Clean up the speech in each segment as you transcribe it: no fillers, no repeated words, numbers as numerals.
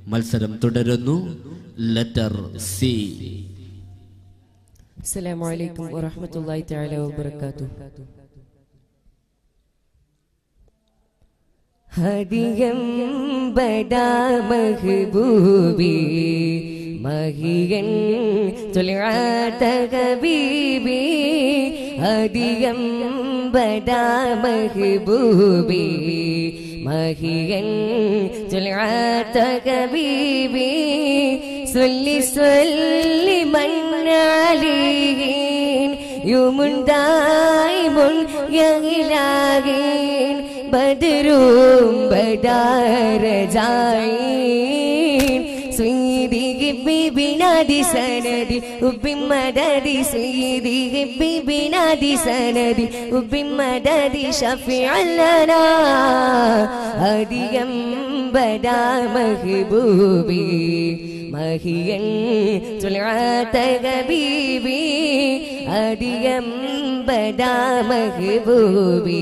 മത്സരം തുടരുന്നു. Letter C. അസ്സലാമു അലൈക്കും വറഹ്മത്തുള്ളാഹി തആല വബറകാതുഹു. ഹദിയം ബദാ മഹബൂബി മഹിയൻ തുൽആത ഹബീബി ഹദിയം ബദാ മഹബൂബി മഹിയൻ തുൽആത ഹബീബി സ്വല്ലി സ്വല്ലി മൻ അലൈഹിൻ യുമുൻ ദായിമുൻ യാ ഇലാഹിൻ ബദറും ബദാരജായിൻ സയ്യിദി ഹബീബി നാദി സനദി ഹുബ്ബി മദദി സയ്യിദി ഹബീബി നാദി സനദി ഹുബ്ബി മദദി ശഫീഅൻ ലനാ ഹദിയം ബദാ മഹബൂബി മഹിയൻ തുൽആത ഹബീബി ഹദിയം ബദാ മഹബൂബി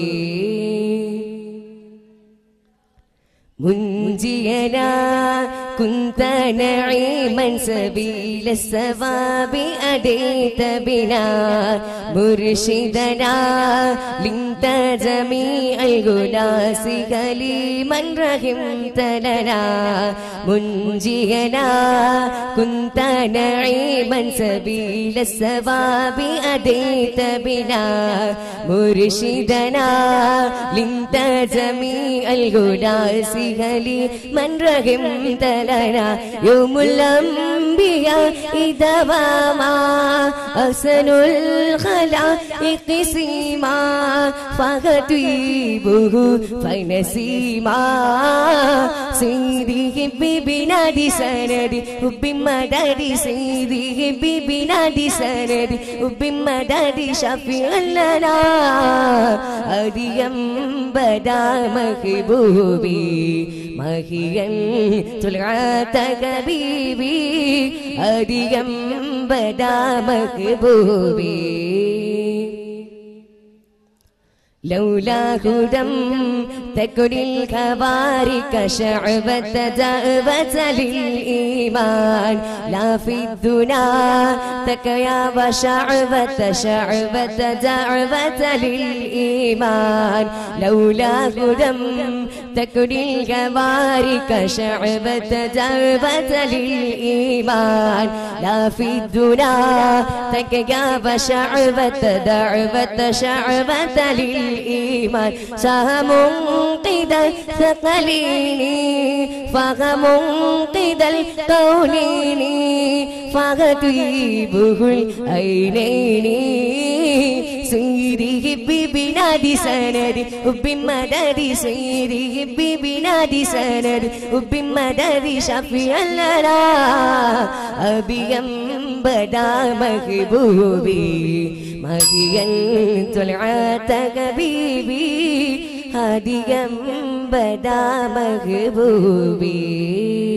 منجينا كنت نعيما سبيل الثواب أديت بنا مرشدنا لنت جميع الهدى سليما رحمت لنا منجينا كنت نعيما سبيل الثواب أديت بنا مرشدنا لنت جميع الهدى من رحمت لنا يوم الأنبياء دواما أحسن الخلائق سيما فخطيبه فنسيما سيدي حبيبي نادي سندي حبي مددي سيدي حبيبي نادي سندي حبي مددي شفيع لنا هديا بدا محبوبي مهيا طلعت حبيبي هديا بدا محبوبي لولا هدى تكن الكبارك شعبة دأبة للإيمان لا في الدنا تكيا وشعبة شعبة دأبة للإيمان لولا هدى تكن الكبارك شعبة دأبة للإيمان لا في الدنا تكيا وشعبة دأبة شعبة للإيمان سهم قد الثقلين فهم قد القولين فغطيبه العينين سيدي حبيبي نادي سندي حبي مددي سيدي حبيبي نادي سندي حبي مددي شفيعا لنا أبيا بدا محبوبي مهيا طلعت حبيبي هديا بدا محبوبي